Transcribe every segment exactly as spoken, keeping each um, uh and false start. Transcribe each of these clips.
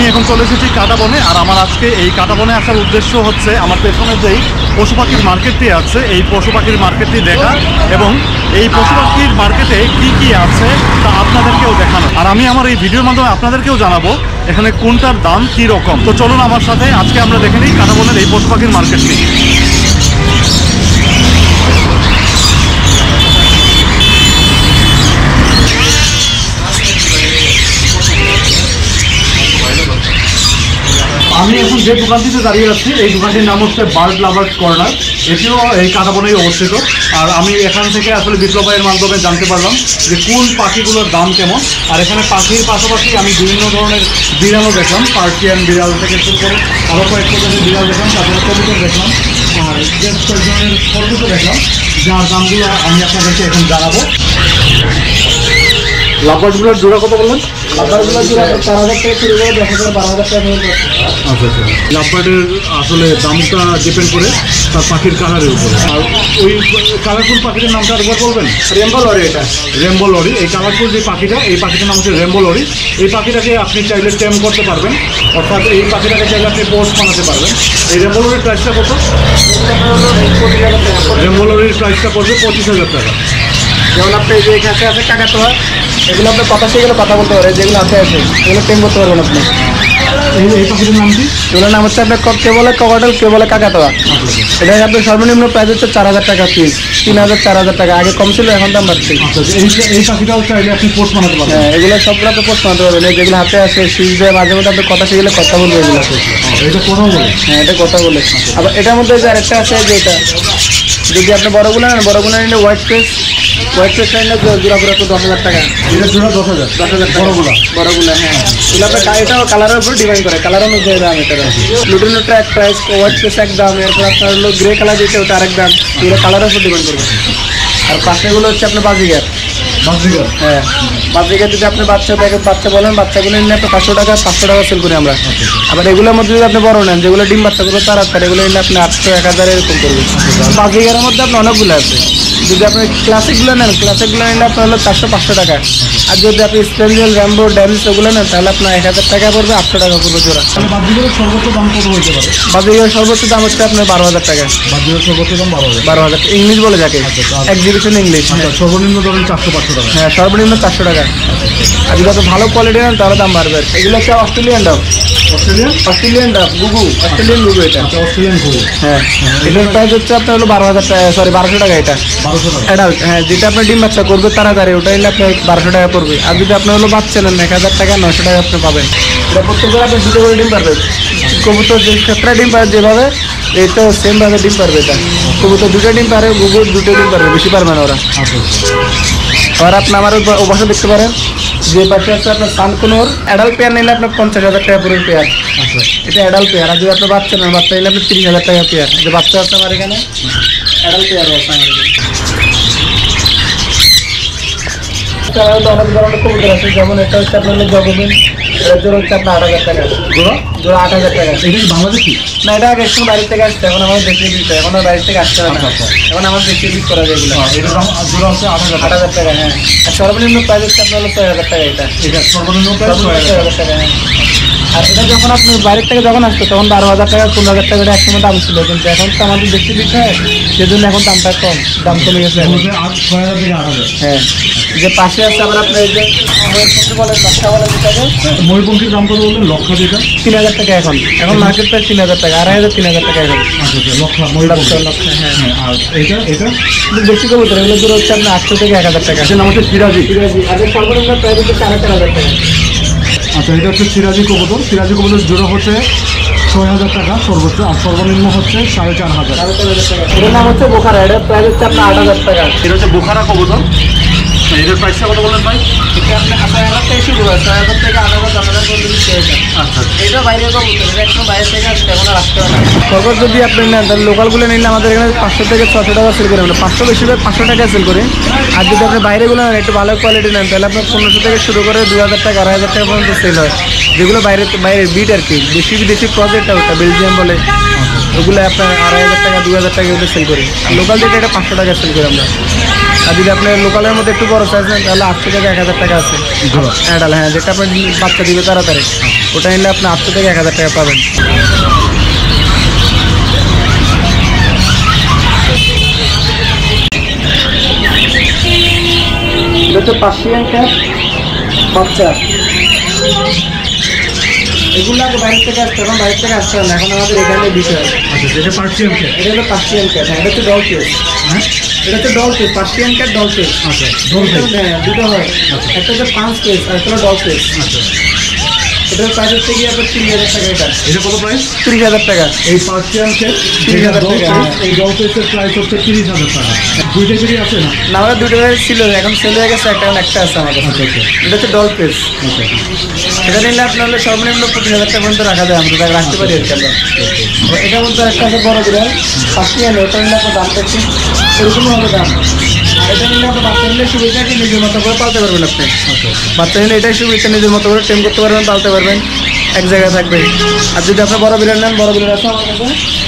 আমি এখন চলে এসেছি কাটাবনে। আর আমার আজকে এই কাটাবনে আসার উদ্দেশ্য হচ্ছে আমার পেছনে যেই পশু পাখির মার্কেটটি আছে এই পশু পাখির মার্কেটটি দেখা এবং এই পশু পাখির মার্কেটে কি কি আছে তা আপনাদেরকেও দেখানো। আর আমি আমার এই ভিডিওর মাধ্যমে আপনাদেরকেও জানাবো এখানে কোনটার দাম কী রকম। তো চলুন আমার সাথে আজকে আমরা দেখে নিই কাটাবনের এই পশু পাখির মার্কেটটি। আমি এখন যে দোকানটিতে দাঁড়িয়ে আছি এই দোকানটির নাম হচ্ছে বার্ড লাভার্স কর্নার। এটিও এই কাটাবনেই অবস্থিত। আর আমি এখান থেকে আসলে বিপ্লব ভাইয়ের মাধ্যমে জানতে পারলাম যে কোন পাখিগুলোর দাম কেমন। আর এখানে পাখির পাশাপাশি আমি বিভিন্ন ধরনের বিড়ালও দেখলাম, পার্সিয়ান বিড়াল থেকে শুরু করে আরও কয়েক প্রজাতির বিড়াল দেখলাম, তারপরে কবুতর দেখলাম আর বেশ কয়েক ধরনের খরগোশও দেখলাম, যার দামগুলো আমি আপনাদেরকে এখন জানাবো। লাভবার্ডগুলোর জোড়া কত বললেন? লাভবার্ডগুলোর জোড়া চার হাজার টাকা শুরু করে দশ হাজার বারো হাজার টাকা। আচ্ছা আচ্ছা। লাভবার্ডের আসলে দামটা ডিপেন্ড করে তার পাখির কালারের উপরে। আর ওই কালারফুল পাখিটার নামটা একবার বলবেন? Rainbow lory. এটা রেম্বো লরি। এই কালারফুল যে পাখিটা এই পাখিটার নাম হচ্ছে রেম্বো লরি। এই পাখিটাকে আপনি চাইলে টেম করতে পারবেন, অর্থাৎ এই পাখিটাকে চাইলে আপনি পোস্ট বানাতে পারবেন। এই রেম্বো লরির প্রাইসটা কত? রেম্বো লরির প্রাইসটা পড়বে পঁচিশ হাজার টাকা। যেমন আপনি যে কাছে আছে কাকাতোয়া, এগুলো আপনার কথা শিখে কথা বলতে পারে, যেগুলো হাতে আছে এগুলো টেম করতে পারবেন আপনি। এই এই পাখিটার নাম কি? এগুলোর নাম হচ্ছে আপনার কে বলে ককাটেল, কে বলে কাকাতোয়া। এটা আপনার সর্বনিম্ন প্রাইস হচ্ছে চার হাজার টাকা পিস, তিন হাজার চার হাজার টাকা। আগে কম ছিল, এখন দাম বাড়ছে। এই এই পাখিটাও চাইলে আপনি পোস্ট বানাতে পারবেন। হ্যাঁ, এগুলো সবগুলো আপনি পোস্ট বানাতে পারবেন। যেগুলো হাতে আছে শীষ দেয়, মাঝে মধ্যে আপনি কথা শিখলে কথা বলবে এগুলো। এটা কথা বলে? হ্যাঁ, এটা কথা বলে। আবার এটার মধ্যে যে আরেকটা আছে যে এটা যদি আপনি বড়গুলো নেন, বড়গুলো নিলে হোয়াইট ফেস, হোয়াইট ফেস নিলে জোড়া পুরো তো দশ হাজার টাকা। এটা জোড়া দশ হাজার দশ হাজার বড়গুলো বড়গুলো হ্যাঁ, এগুলো আপনার এটাও কালারের উপর ডিপেন্ড করে, কালার অনুযায়ী দাম। এটা লুটিনোটা এক প্রাইস, হোয়াইট ফেস এক দাম, এরপর আপনার হলো গ্রে কালার যেটা ওটা আরেক দাম। এগুলো কালারের উপর ডিপেন্ড করবে। আর পাশেগুলো হচ্ছে আপনার বাজিগার। বাজিগার? হ্যাঁ, বাজিগার যদি আপনি বাচ্চা দেখে বাচ্চা বলেন, বাচ্চাগুলো নিলে আপনি পাঁচশো টাকা পাঁচশো টাকা সেল করি আমরা। আবার এগুলোর মধ্যে যদি আপনি বড় নেন, যেগুলো ডিম বাচ্চা করবে তার আপনার এগুলো নিলে আপনি আটশো এক হাজার এরকম করবেন। বাজিগারের মধ্যে আপনার অনেকগুলো আছে। যদি আপনি ক্লাসিকগুলো নেন, ক্লাসিকগুলো নিলে আপনার হলো চারশো পাঁচশো টাকা। আর যদি আপনি স্পেঞ্জেল, র্যাম্বো, ড্যানিস ওগুলো নেন তাহলে আপনার এক হাজার টাকা পড়বে, আটশো টাকা পড়বে জোড়া। বাজিগারের সর্বোচ্চ দাম কত হতে পারে? বাজিগারের সর্বোচ্চ দাম হচ্ছে আপনার বারো হাজার টাকা। বাজিগারের সর্বোচ্চ দাম বারো হাজার বারো হাজার ইংলিশ বলে যাকে, এক্সিবিশন ইংলিশ। সর্বনিম্ন ধরেন চারশো পাঁচশো টাকা। হ্যাঁ, সর্বনিম্ন চারশো টাকা। আর যদি আপনি ভালো কোয়ালিটি নেন তাহলে দাম বাড়বে। এগুলো হচ্ছে অস্ট্রেলিয়ান ডাব। অস্ট্রেলিয়ান? অস্ট্রেলিয়ান ডাব গুগু, অস্ট্রেলিয়ান গুগু এটা। অস্ট্রেলিয়ান গুগু। হ্যাঁ, এটার প্রাইস হচ্ছে আপনার হলো বারো হাজার টাকা, সরি বারোশো টাকা। এটা বারোশো টাকা অ্যাডাল্ট। হ্যাঁ, যেটা আপনার ডিম বাচ্চা করবে তাড়াতাড়ি ওটা নিলে আপনার বারোশো টাকা পড়বে। আর যদি আপনার হলো বাচ্চা নেন এক হাজার টাকা, নয়শো টাকা আপনি পাবেন। এটা প্রত্যেকবার আপনি দুটো করে ডিম পারবেন। কবুতর যে ক্ষেত্রে ডিম পারে যেভাবে, এটাও সেমভাবে ডিম পারবে। এটা কবুতর দুটো ডিম পারে, গুগুর দুটো ডিম পারবে, বেশি পারবে না ওরা। আর আপনি আমার অবশ্যই দেখতে পারেন যে পাশে আছে আপনার সানকুনোর অ্যাডাল্ট পেয়ার নিলে আপনার পঞ্চাশ হাজার টাকা পুরো পেয়ার। এটা অ্যাডাল্ট পেয়ার। আর যদি আপনার বাচ্চা নেন, বাচ্চা নিলে আপনি তিরিশ হাজার টাকা পেয়ার। যে বাচ্চা আছে আমার এখানে অ্যাডাল্ট পেয়ারও আছে আমার এখানে। অনেক ধরনের কবুতর আছে, যেমন এটা হচ্ছে আপনার জগবিন, এর জন্য হচ্ছে আপনার আট হাজার টাকা জোড়া। জোড়া আট হাজার টাকা। এটা কি বাংলাদেশি? না, এটা আগে একটু বাইরে থেকে আসছে, এখন আমাদের দেশে দিতে, এখন আর বাইরে থেকে আসতে হবে না। এখন আমাদের দেশে বিক্রি করা যায় এগুলো। এটা দাম জোড়া হচ্ছে আট হাজার আট হাজার টাকা। হ্যাঁ, আর সর্বনিম্ন প্রাইস হচ্ছে আপনার হলো ছয় হাজার টাকা। এটা এটা সর্বনিম্ন প্রাইস ছয় হাজার টাকা। হ্যাঁ, আর এটা যখন আপনি বাইরের থেকে যখন আসতো তখন বারো হাজার টাকা, পনেরো হাজার টাকা এটা একসময় দাম ছিল, কিন্তু এখন তো আমাদের বেশি বিক্রি হয়, সেজন্য এখন দামটা কম, দাম কমে গেছে। ছয় হাজার থেকে আট হাজার। হ্যাঁ, যে পাশে আছে আবার আপনার এই যে ময়ূরপঙ্খী বলে, লক্ষা বলে যেটাকে। ময়ূরপঙ্খীর দাম কত বললেন? লক্ষা যেটা তিন হাজার টাকা এখন। এখন মার্কেট প্রাইস তিন হাজার টাকা, আড়াই হাজার তিন হাজার টাকা এখন। আচ্ছা আচ্ছা, লক্ষা লক্ষা লক্ষা। হ্যাঁ, আর এটা এটা বেশি কবুতর এগুলো দূর হচ্ছে আপনার আটশো থেকে এক হাজার টাকা। এটার নাম হচ্ছে সিরাজি। সিরাজি আগে সর্বনিম্ন প্রাইস হচ্ছে সাড়ে চার হাজার টাকা। আচ্ছা, এটা হচ্ছে সিরাজি কবুতর। সিরাজি কবুতর জোড়া হচ্ছে ছয় হাজার টাকা সর্বোচ্চ, আর সর্বনিম্ন হচ্ছে সাড়ে চার হাজার। সাড়ে চার হাজার টাকা। এটার নাম হচ্ছে বোখারা, এটার প্রাইস হচ্ছে আপনার আট হাজার টাকা। এটা হচ্ছে বোখারা কবুতর। এটার প্রাইসটা কত বললেন ভাই? এটা আপনি আট হাজার থেকে শুরু হয়, ছয় হাজার থেকে আট হাজার দশ হাজার পর্যন্ত সেটা। আচ্ছা, এটা বাইরে কবুতর, এটা একদম বাইরে থেকে আসছে, এখন আর আসতে হবে না। সর্বোচ্চ যদি আপনি নেন তাহলে লোকালগুলো নিলে আমাদের এখানে পাঁচশো থেকে ছশো টাকা সেল করি আমরা। পাঁচশো বেশিরভাগ পাঁচশো টাকা সেল করি। আর যদি আপনি বাইরেগুলো নেন, একটু ভালো কোয়ালিটি নেন, তাহলে আপনার পনেরোশো থেকে শুরু করে দুই হাজার টাকা, আড়াই হাজার টাকা পর্যন্ত সেল হয়। যেগুলো বাইরে বাইরের বিট আর কি, বেশি বিদেশি প্রজেক্ট ওটা বেলজিয়াম বলে, ওগুলো আপনার আড়াই হাজার টাকা দুই হাজার টাকা এগুলো সেল করি। আর লোকাল যেটা এটা পাঁচশো টাকা সেল করি আমরা। আর যদি আপনার লোকালের মধ্যে একটু বড় চাইছেন তাহলে আটশো থেকে এক হাজার টাকা আছে অ্যাডাল, হ্যাঁ, যেটা আপনার বাচ্চা দিবে তাড়াতাড়ি ওটা নিলে আপনি আটশো থেকে এক হাজার টাকা পাবেন। এটা হচ্ছে পার্সিয়ান ক্যাট বাচ্চা, এগুলো আগে বাইরে থেকে আসতে এখন বাইরে থেকে আসতে হবে না, এখন আমাদের এখানে বিষয়। আচ্ছা, এটা পার্সিয়ান ক্যাট, এটা হলো পার্সিয়ান ক্যাট, হ্যাঁ, এটা হচ্ছে ডল কেস, হ্যাঁ এটা হচ্ছে doll case, Persian cat doll case. আচ্ছা, ডল কেস, হ্যাঁ, দুটো হয়, একটা হচ্ছে পাঁচ কেস আর একটা হলো ডল কেস। আচ্ছা, এটার প্রাইস হচ্ছে কি আপনার তিরিশ হাজার টাকা। এটা এটা কত প্রাইস? তিরিশ হাজার টাকা। এই পার্সিয়ান ক্যাট তিরিশ হাজার টাকা, এই ডল কেসের প্রাইস হচ্ছে তিরিশ হাজার টাকা। দুইটা কেজি আছে না? না, আমাদের দুটো ছিল, এখন সেল হয়ে গেছে, একটা একটা আছে আমাদের। আচ্ছা আচ্ছা এটা হচ্ছে ডল কেস, আচ্ছা এটা নিলে আপনার হলে সর্বনিম্ন পঁচিশ হাজার টাকা পর্যন্ত রাখা যায়, আমরা তাকে রাখতে পারি আর কি। আমরা এটা বলতে একটা আছে বড় বিড়াল পার্সিয়ান, ওটা নিলে আপনার দামটা একটু এরকম হবে দাম। এটা নিলে আপনার বাচ্চা নিলে সুবিধা কি নিজের মতো করে পালতে পারবেন আপনি। বাচ্চা নিলে এটাই সুবিধা, নিজের মতো করে ট্রেন করতে পারবেন, পালতে পারবেন, এক জায়গায় থাকবে। আর যদি আপনার বড় বিড়াল নেন, বড় বিড়াল আছে আমার কাছে,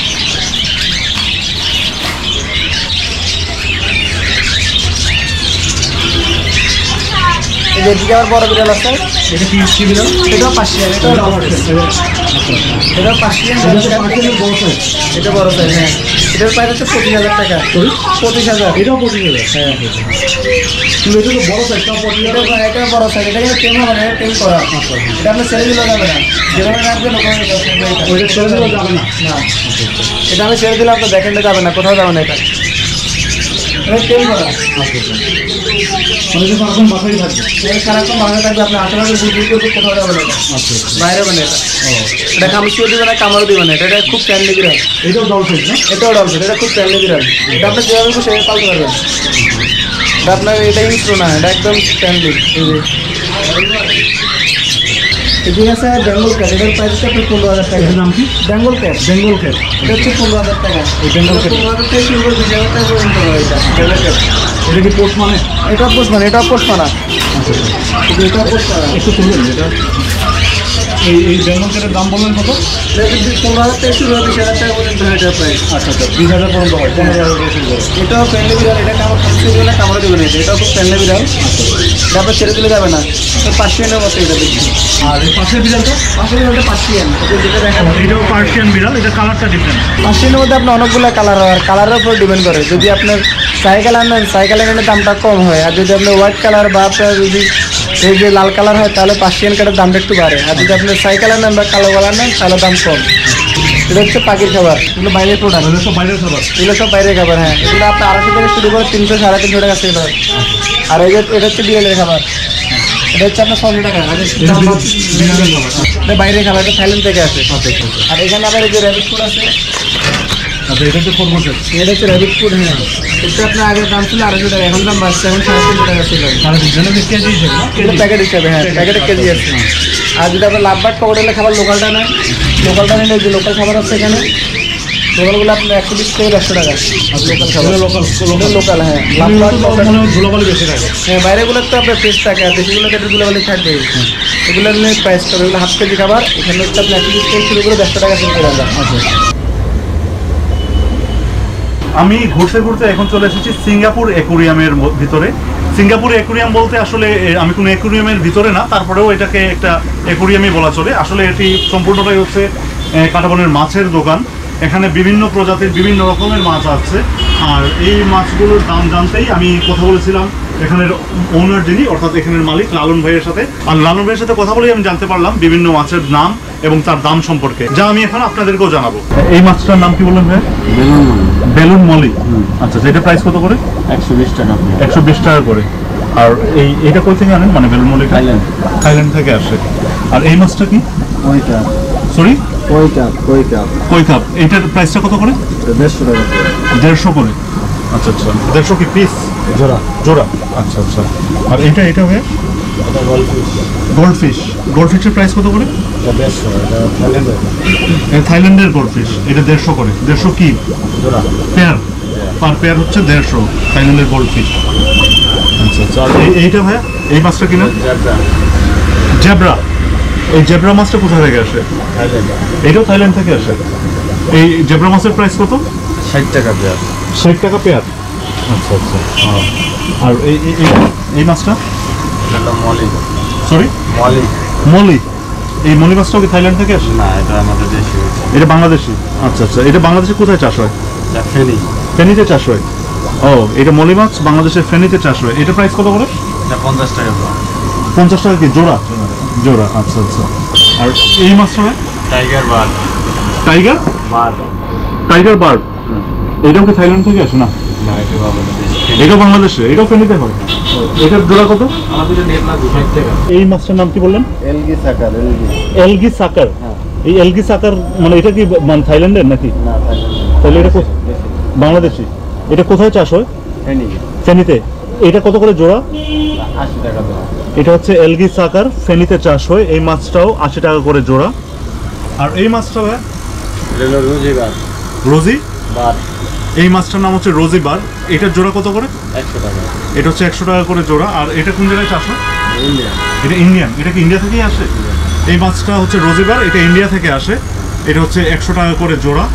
এদিকে আবার বড় বিড়াল আছে, এটা কি কি বিড়াল? এটাও পার্সিয়ান, এটাও ডল কেস, এটাও পার্সিয়ান, এটা বড় সাইজ, হ্যাঁ, এটার প্রাইস হচ্ছে পঁচিশ হাজার টাকা। পঁচিশ হাজার এটাও পঁচিশ হাজার? হ্যাঁ, কিন্তু এটা তো বড় সাইজ, তাও পঁচিশ হাজার। এটা বড় সাইজ, এটা কিন্তু টেম হবে না, টেম করা, এটা আপনার ছেড়ে দিলেও যাবে না, যেভাবে রাখবেন ওইটা ছেড়ে দিলেও যাবে না? না, এটা আমি ছেড়ে দিলে আপনার দেখেনটা যাবে না, কোথাও যাবে না, এটা এটা টেম করা। মানে যে সারাক্ষণ বাসায় থাকবে? এটা সারাক্ষণ বাংলা থাকবে, আপনি আশেপাশে বুঝতে কোথাও যাবে না, এটা আচ্ছা, বাইরে মানে এটা ও, এটা খামচিও দিবে না, কামড়ও দিবে না, এটা এটা খুব ফ্যানলি বিড়াল। এটাও ডল সাইজ না? এটাও ডলফিন, এটা খুব ফ্যানলি বিড়াল, এটা আপনি যেভাবে খুশি সেভাবে পালতে পারবেন। এটা আপনার এটা ইন্ট্রো না, এটা একদম ফ্যানলি। এদিকে আছে বেঙ্গল ক্যাট, এটার প্রাইস হচ্ছে আপনার পনেরো হাজার টাকা। এটার নাম কি? বেঙ্গল ক্যাট, বেঙ্গল ক্যাট, এটা হচ্ছে পনেরো হাজার টাকা। এই বেঙ্গল ক্যাট পনেরো হাজার থেকে শুরু করে বিশ হাজার টাকা পর্যন্ত হয় এটা বেঙ্গল ক্যাট। এটা কি পোস্ট মানে? এটা পোষ মানে, এটা পোষ মানা, আচ্ছা আচ্ছা, এটা পোষ মানা। একটু তুলবেন এটা। এই এই বেঙ্গল ক্যাটের দাম বলবেন কত? এটা যদি পনেরো হাজার থেকে শুরু হয় বিশ হাজার টাকা পর্যন্ত হয় এটার প্রাইস। আচ্ছা আচ্ছা, বিশ হাজার পর্যন্ত হয়, পনেরো হাজার থেকে শুরু করে। এটাও ফ্রেন্ডলি বিড়াল, এটা কামড় খাচ্ছে দিবে না, কামড়ে দেবে না, এটা এটাও খুব ফ্রেন্ডলি বিড়াল, এটা আপনার ছেড়ে দিলে যাবে না, পার্সিয়ানের মতো এটা দেখি। আর এই পাশের বিড়ালটা? আসলে ওটা পার্সিয়ান, এটা যেটা দেখা এটাও পার্সিয়ান বিড়াল, এটা কালারটা ডিফারেন্ট। পার্সিয়ানের মধ্যে আপনার অনেকগুলো কালার হয়, আর কালারের উপর ডিপেন্ড করে। যদি আপনার সাই কালার নেন, সাই কালারের দামটা কম হয়, আর যদি আপনার হোয়াইট কালার বা আপনার যদি এই যে লাল কালার হয় তাহলে পার্সিয়ান কাঠের দামটা একটু বাড়ে, আর যদি আপনার সাই কালার নেন বা কালো কালার নেন তাহলে দাম কম। এটা হচ্ছে পাখির খাবার, এগুলো বাইরের প্রোডাক্ট, এগুলো সব বাইরের খাবার? এগুলো সব বাইরের খাবার, হ্যাঁ, এগুলো আপনার আড়াইশো থেকে শুরু করে তিনশো সাড়ে তিনশো টাকা সেল হয়। আর এই যে এটা হচ্ছে বিড়ালের খাবার, এটা হচ্ছে আপনার ছশো টাকা। এটা বিড়ালের খাবার? এটা বাইরের খাবার, এটা থাইল্যান্ড থেকে আসে। আচ্ছা আচ্ছা, আর এখানে আবার এই যে র্যাবিট ফুড আছে, আচ্ছা এটা হচ্ছে খরগোশের? এটা হচ্ছে র্যাবিট ফুড, হ্যাঁ, এটা আপনার আগের দাম ছিল আড়াইশো টাকা, এখন দাম বাড়ছে, এখন সাড়ে তিনশো টাকা ছিল। সাড়ে তিন জনের কেজি হিসেবে না? এটা প্যাকেট হিসাবে, হ্যাঁ, প্যাকেটের কেজি আছে। আর যদি আপনার লাভবার্ড ককটেলের খাবার লোকালটা নেন, লোকালটা নিলে যে লোকাল খাবার আছে এখানে, লোকালগুলো আপনার একশো বিশ থেকে একশো টাকা। আর লোকাল খাবার লোকাল লোকাল লোকাল হ্যাঁ, মনে লাভবার্ড ককটেল, হয় ধুলাবালি বেশি থাকে। হ্যাঁ, বাইরেগুলো তো আপনার ফ্রেশ থাকে, আর দেশিগুলো ক্ষেত্রে ধুলাবালি থাকবে, এগুলো নিয়ে প্রাইস করবে। এগুলো হাফ কেজি খাবার, এখানে হচ্ছে আপনি একশো বিশ থেকে শুরু করে দেড়শো টাকা শুরু করে দেন। আচ্ছা, আমি ঘুরতে ঘুরতে এখন চলে এসেছি সিঙ্গাপুর অ্যাকুরিয়ামের ম- ভিতরে। সিঙ্গাপুর অ্যাকুরিয়াম বলতে আসলে এ, আমি কোনো অ্যাকুরিয়ামের ভিতরে না, তারপরেও এটাকে একটা অ্যাকুরিয়ামই বলা চলে। আসলে এটি সম্পূর্ণটাই হচ্ছে এ, কাঁটাবনের মাছের দোকান। এখানে বিভিন্ন প্রজাতির বিভিন্ন রকমের মাছ আছে, আর এই মাছগুলোর দাম জানতেই আমি কথা বলেছিলাম এখানের ওনার যিনি, অর্থাৎ এখানের মালিক লালন ভাইয়ের সাথে। আর লালন ভাইয়ের সাথে কথা বলেই আমি জানতে পারলাম বিভিন্ন মাছের নাম এবং তার দাম সম্পর্কে, যা আমি এখন আপনাদেরকেও জানাবো। এই মাছটার নাম কি বললেন ভাই? Balloon molly. আচ্ছা, এটা প্রাইস কত করে? একশো বিশ টাকা। একশো বিশ টাকা করে। আর এই এটা কই থেকে আনেন, মানে বেলুন মলি? থাইল্যান্ড। থাইল্যান্ড থেকে আসে। আর এই মাছটা কি? ওইটা সরি, ওইটা ওইটা কই কাপ। এইটার প্রাইসটা কত করে? দেড়শো টাকা করে। দেড়শো করে। আচ্ছা আচ্ছা, দেড়শো কি পিস? জোড়া। জোড়া, আচ্ছা আচ্ছা। আর এটা এটা হয়ে এটা গোল্ডফিশ। গোল্ডফিশ। গোল্ডফিশের প্রাইস কত করে? এটা দেড়শো, এটা থাইল্যান্ডের এটা থাইল্যান্ডের গোল্ডফিশ, এটা দেড়শো করে। দেড়শো কি জোড়া। পেয়ার? পার পেয়ার হচ্ছে দেড়শো থাইল্যান্ডের গোল্ডফিশ। আচ্ছা আচ্ছা। আর এই- এইটা ভাইয়া, এই মাছটা কিনা? জ্যাবরা। জ্যাবরা। এই জ্যাবরা মাছটা কোথা থেকে আসে? থাইল্যান্ড। এটাও থাইল্যান্ড থেকে আসে। এই জ্যাবরা মাছের প্রাইস কত? ষাট টাকা পেয়ার। ষাট টাকা পেয়ার। আচ্ছা আচ্ছা। আর এই এই- এই এই মাছটা এটা মলি সরি মলি মলি, এই মলি মাছটাও কি থাইল্যান্ড থেকে আসে? না এটা আমাদের দেশি এটা বাংলাদেশি? আচ্ছা আচ্ছা, এটা বাংলাদেশে কোথায় চাষ হয়? এটা ফেনি ফেনীতে চাষ হয়। ও, এটা মলি মাছ বাংলাদেশের ফেনীতে চাষ হয়। এটা প্রাইস কত করে? এটা পঞ্চাশ টাকা করে। পঞ্চাশ টাকা কি জোড়া? জোড়া, আচ্ছা আচ্ছা। আর এই মাছটা tiger bird tiger bird tiger bird, এটাও কি থাইল্যান্ড থেকে আসে? না, না এটা আমাদের দেশি এটাও বাংলাদেশে, এটাও ফেনীতে হয়। এটার জোড়া কত? আমাদের নেট না দুশো টাকা। এই মাছটার নাম কি বললেন? এলগি সাকার এলগি এলগি সাকার। এই এলগি সাকার মানে এটা কি মানে থাইল্যান্ডের নাকি? না তাহলে এটা কো- বাংলাদেশি। এটা কোথায় চাষ হয়? ফেনি ফেনীতে। এটা কত করে জোড়া? আশি টাকা দাম। এটা হচ্ছে এলগি সাকার, ফেনীতে চাষ হয়। এই মাছটাও আশি টাকা করে জোড়া। আর এই মাছটা ভাই? এটা হলো রুজি বার্ড রোজি। বার্ড এই মাছটার নাম হচ্ছে রোজি বার। এটার জোড়া কত করে? একশো টাকা। এটা হচ্ছে একশো টাকা করে জোড়া। আর এটা কোন জায়গায় চাষ হয়? ইন্ডিয়া এটা ইন্ডিয়ান। এটা কি ইন্ডিয়া থেকেই আসে? এই মাছটা হচ্ছে রোজিবার, এটা ইন্ডিয়া থেকে আসে। এটা হচ্ছে একশো টাকা করে জোড়া।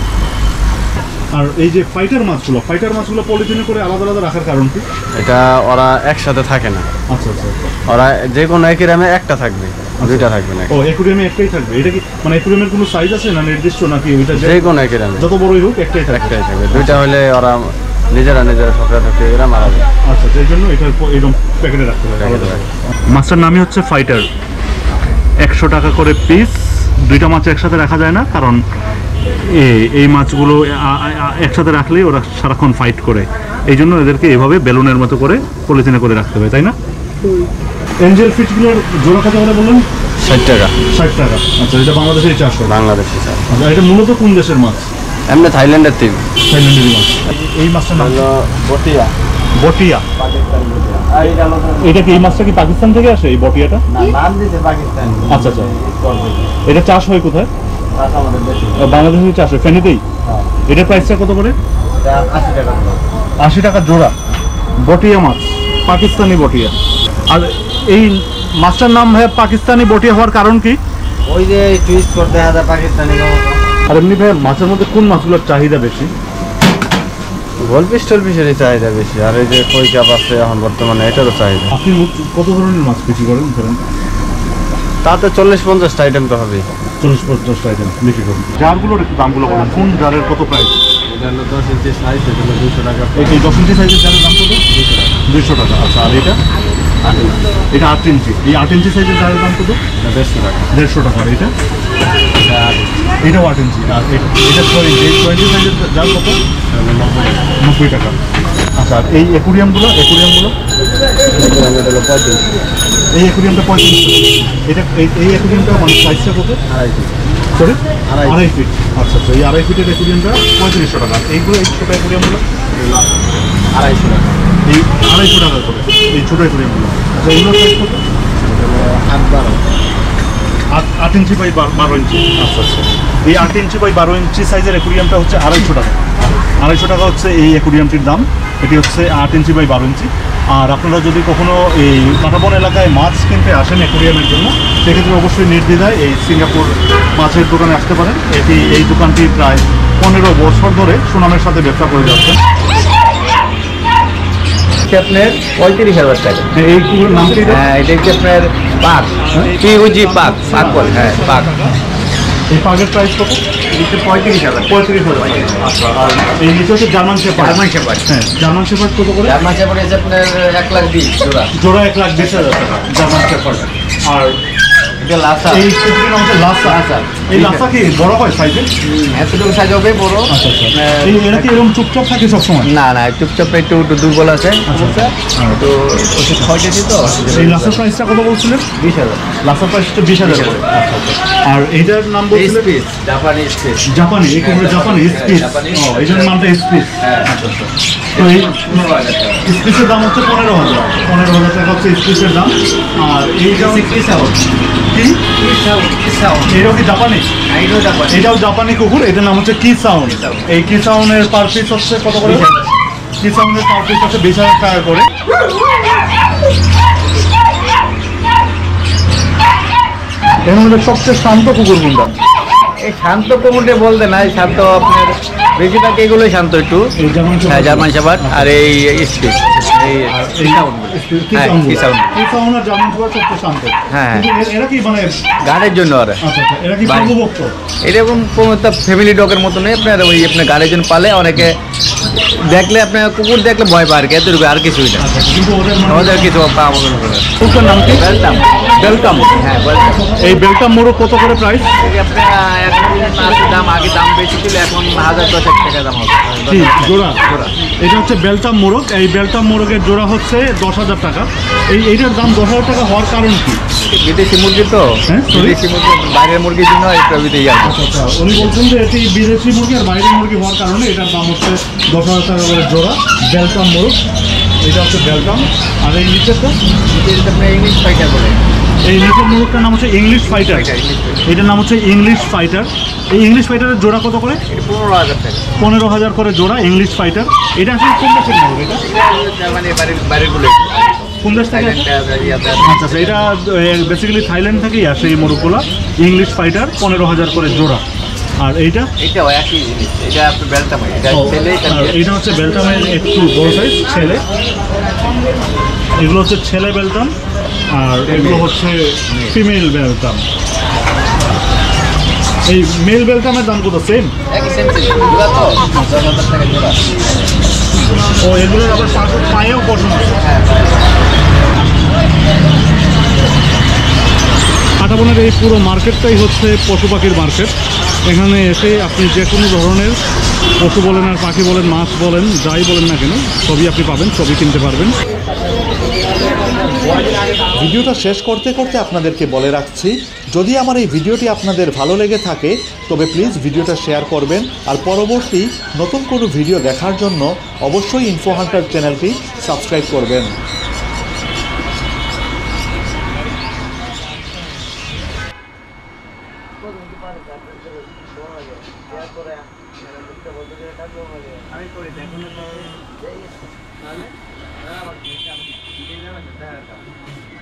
আর এই যে ফাইটার মাছগুলো, ফাইটার মাছগুলো পলিথিনে করে আলাদা আলাদা রাখার কারণ কি? এটা ওরা একসাথে থাকে না, আচ্ছা আচ্ছা। ওরা যে কোনো একই রামে একটা থাকবে, দুইটা থাকবে না। ও, অ্যাকুরিয়ামে একটাই থাকবে। এটা কি মানে অ্যাকুরিয়ামের কোনো সাইজ আছে না নির্দিষ্ট, নাকি ওইটা যে যে কোনো একই রামে যত বড়ই হোক একটাই থাকবে? একটাই থাকবে, দুইটা হলে ওরা নিজেরা নিজেরা ঠকরা ঠকরি এরা মারা যায়। আচ্ছা, সেই জন্য এটা এরকম প্যাকেটে রাখতে হবে। প্যাকেটে রাখতে মাছটার নামই হচ্ছে ফাইটার। একশো টাকা করে পিস। দুইটা মাছ একসাথে রাখা যায় না, কারণ এই এই মাছগুলো আ- আ- আ- একসাথে রাখলেই ওরা সারাক্ষণ ফাইট করে। এই জন্য এদেরকে এভাবে বেলুনের মতো করে পলিথিনে করে রাখতে হবে, তাই না? এঞ্জেল ফিশগুলোর জোড়া কত করে বললেন? ষাট টাকা ষাট টাকা। আচ্ছা, এটা বাংলাদেশেই চাষ হয়। বাংলাদেশি স্যার। আচ্ছা, এটা মূলত কোন দেশের মাছ? এমনি থাইল্যান্ডের তিন থাইল্যান্ডের মাছ। এই মাছটার নাম হলো বটিয়া বটিয়া। পাকিস্তান বটিয়া। আর এটা হলো এটা কি, এই মাছটা কি পাকিস্তান থেকে আসে, এই বটিয়াটা? না, নাম দিয়েছে পাকিস্তান। আচ্ছা আচ্ছা। এটা চাষ হয় কোথায়? তাছ আমাদের দেশি। আহ, বাংলাদেশে চাষ হয়, ফেনীতেই। হ্যাঁ, এটার প্রাইসটা কত করে? এটা আশি টাকা করে। আশি টাকা জোড়া। বটিয়া মাছ, পাকিস্তানি বটিয়া। আর এই মাছটার নাম ভাই পাকিস্তানি বটিয়া হওয়ার কারণ কি? ওই যে টুইস্ট করতে হয় পাকিস্তানি মতো। আর এমনি ভাই মাছের মধ্যে কোন মাছগুলোর চাহিদা বেশি? গোল পিস্টল পিসেরই চাহিদা বেশি, আর এই যে কই কাপ আছে এখন বর্তমানে এটারও চাহিদা। আপনি মোট কত ধরনের মাছ বিক্রি করেন? ধরেন তাতে চল্লিশ পঞ্চাশটা আইটেম তো হবেই। চল্লিশ পঞ্চাশটা আইটেম বিক্রি করেন। জারগুলোর একটু দামগুলো বলেন, কোন জারের কত প্রাইস? এটা হলো দশ ইঞ্চি সাইজ, এটা হলো দুশো টাকা। এই এই দশ ইঞ্চি সাইজের জারের দাম কত? দুইশো টাকা। আচ্ছা, আর এটা? এটা আট ইঞ্চি। এই আট ইঞ্চি সাইজের জারের দাম কত? দেড়শো টাকা। দেড়শো টাকা। আর এটা? এটা আট ইঞ্চি, এটাও আট ইঞ্চি। আর এ- এটা ছয় ইঞ্চি। এই ছয় ইঞ্চি সাইজের জার কত? এটা হলো নব্বই টাকা। নব্বই টাকা। আচ্ছা, আর এই অ্যাকুরিয়ামগুলো অ্যাকুরিয়ামগুলো এটা হলো পঁয়ত্রিশ। এই অ্যাকুরিয়ামটা পঁয়ত্রিশ টাকা। এটা এই এই অ্যাকুরিয়ামটা মানে সাইজটা কত? আড়াই ফিট। সরি, আড়াই। আড়াই ফিট। আচ্ছা আচ্ছা, এই আড়াই ফিটের অ্যাকুরিয়ামটা পঁয়ত্রিশশো টাকা। এইগুলো এই ছোটো অ্যাকুরিয়ামগুলো আড়াইশো টাকা। এই আড়াইশো টাকা করে, এই ছোটো অ্যাকুরিয়ামগুলো। আচ্ছা, এইগুলোর সাইজ কত? এটা হলো আট বারো। আট আট ইঞ্চি বাই বার- বারো ইঞ্চি। আচ্ছা আচ্ছা, এই আট ইঞ্চি বাই বারো ইঞ্চি সাইজের অ্যাকুরিয়ামটা হচ্ছে আড়াইশো টাকা। আড়াইশো টাকা হচ্ছে এই অ্যাকুরিয়ামটির দাম। এটি হচ্ছে আট ইঞ্চি বাই বারো ইঞ্চি। আর আপনারা যদি কখনো এই কাঁটাবন এলাকায় মাছ কিনতে আসেন অ্যাকুরিয়ামের জন্য, সেক্ষেত্রে অবশ্যই নির্দ্বিধায় এই সিঙ্গাপুর মাছের দোকানে আসতে পারেন। এটি এই দোকানটি প্রায় পনেরো বছর ধরে সুনামের সাথে ব্যবসা করে যাচ্ছে। আপনার পঁয়ত্রিশ হাজার টাকা। এই কুকুরের নাম কি? হ্যাঁ, এটা হচ্ছে আপনার পাক, পিউজি পাক, পাক বলে, হ্যাঁ পাক। এই পাগের প্রাইস কত? এটা পঁয়ত্রিশ হাজার। পঁয়ত্রিশ হাজার। আচ্ছা, আর এই নিচে হচ্ছে জার্মান শেপার্ড। German shepherd. হ্যাঁ, জার্মান শেপার্ড কত করে? জার্মান শেপার্ড আছে আপনার এক লাখ বিশ জোড়া। জোড়া এক লাখ বিশ হাজার টাকা জার্মান শেপার্ড। আর এটা লাসা, এই কুকুরের নাম হচ্ছে লাসা। লাসা। এই লাসা কি বড় হয় সাইজে? এতটুকু সাইজ হবে বড়। আচ্ছা আচ্ছা। আপনার- এই এরা কি এরকম চুপচাপ থাকে সবসময়? না না, চুপচাপ একটু একটু দুর্বল আছে, আচ্ছা। তো ওষুধ খাওয়াইতেছি তো। এই লাসার প্রাইসটা কত বলছিলেন? বিশ হাজার। লাসার প্রাইসটা বিশ হাজার করে। আচ্ছা আচ্ছা। আর এইটার নাম বলছিলেন? স্পিস, জাপানি স্পিস। জাপানি। এই কুকুরের জাপানি স্পিস। জাপানি। ও, এই জন্য নামটা স্পিস। হ্যাঁ। আচ্ছা আচ্ছা। তো এই পনেরো হাজার টাকা। স্পিসের দাম হচ্ছে পনেরো হাজার। পনেরো হাজার টাকা হচ্ছে স্পিসের দাম। আর এইটা কি সাউন্ড? কি? কি সাউন্ড? কি সাউন্ড? এটাও কি জাপানি? আইডো জাপানি। এটাও জাপানি কুকুর। এটার নাম হচ্ছে কি সাউন্ড। এই কি সাউন্ডের পার পিস হচ্ছে কত করে? কি সাউন্ডের পার পিস হচ্ছে বিশ হাজার টাকা করে। এর মধ্যে সবচেয়ে শান্ত কুকুর কোনটা? এই শান্ত কুকুরটা বলতে নাই, শান্ত আপনার বেশিরভাগ এগুলোই শান্ত একটু। এই জার্মান হ্যাঁ, জার্মান শেপার্ড আর এই স্পিস। এই আর কি এই sound? কি হ্যাঁ, sound কি গুলো? sound? এই sound আর জার্মান শেপার্ড সবচেয়ে শান্ত। হ্যাঁ। কিন্তু এ- এরা কি মানে গানের জন্য আর আচ্ছা আচ্ছা, এরা কি বাই- প্রভুভক্ত? এরকম কোনো ফ্যামিলি ডগের মতো নেই আপনার ওই আপনার গানের জন্য পালে অনেকে দেখলে আপনার কুকুর দেখলে ভয় পায় আর কি এতটুকু আর কিছুই না আচ্ছা, কিন্তু ওদের মানে আমাদের কিছু পাওয়া কুকুরটার নাম কি? বেলটাম বেলটাম। হ্যাঁ বেলটাম এই বেলটাম মোরগ কত করে প্রাইস? এই যে আপনার এখন মাছের দাম আগে দাম বেশি ছিল এখন হাজার দশেক টাকা দাম হবে কি জোড়া? জোড়া। এটা হচ্ছে বেলটাম মোরগ। এই বেলটাম মোরগের জোড়া হচ্ছে দশ হাজার টাকা। এই এইটার দাম দশ হাজার টাকা হওয়ার কারণ কি? বিদেশি মুরগি তো হ্যাঁ, sorry? বিদেশি মুরগি বাইরের মুরগির জন্য এটা বিদেশি আর কি। আচ্ছা, উনি বলছেন যে এটি বিদেশি মুরগি আর বাইরের মুরগি হওয়ার কারণে এটার দাম হচ্ছে দশ হাজার টাকা করে জোড়া। বেলটাম মোরগ, এটা হচ্ছে বেলটাম। আর এই নিচেরটা, এটা আপনার ইংলিশ ফাইটার বলে এই নিচের মোরগটার নাম হচ্ছে English fighter. Fighter English fighter এটার নাম হচ্ছে ইংলিশ ফাইটার। এই ইংলিশ ফাইটারের জোড়া কত করে? এটা পনেরো হাজার টাকা পনেরো হাজার করে জোড়া ইংলিশ ফাইটার। এটা আসলে কোন দেশের মোরগ? এটা মানে বাড়ির বাড়ির গুলো কোন দেশ থেকে আসে? আচ্ছা আচ্ছা, এটা বেসিক্যালি থাইল্যান্ড থেকেই আসে এই মোরগগুলো। ইংলিশ ফাইটার পনেরো হাজার করে জোড়া। আর এইটা এটাও একই জিনিস এটা আপনার বেলটা হয় এটা ও, ছেলে এটা আর মেয়ে। এইটা হচ্ছে বেলটামের একটু বড় সাইজ ছেলে। এগুলো হচ্ছে ছেলে বেলটাম আর এগুলো হচ্ছে ফিমেল বেলটাম। এই মেল বেলটামের দাম কত? সেম? একই সেম সেম জোড়া তো দশ হাজার টাকা জোড়া ও, এগুলোর আবার পা- পায়েও পশম আছে। কাঁটাবনের এই পুরো মার্কেটটাই হচ্ছে পশু পাখির মার্কেট। এখানে এসে আপনি যে কোনো ধরনের পশু বলেন আর পাখি বলেন, মাছ বলেন, যাই বলেন না কেন সবই আপনি পাবেন, সবই কিনতে পারবেন। ভিডিওটা শেষ করতে করতে আপনাদেরকে বলে রাখছি, যদি আমার এই ভিডিওটি আপনাদের ভালো লেগে থাকে তবে প্লিজ ভিডিওটা শেয়ার করবেন। আর পরবর্তী নতুন কোনো ভিডিও দেখার জন্য অবশ্যই ইনফো হান্টার চ্যানেলটি সাবস্ক্রাইব করবেন। আমি করি দেখুন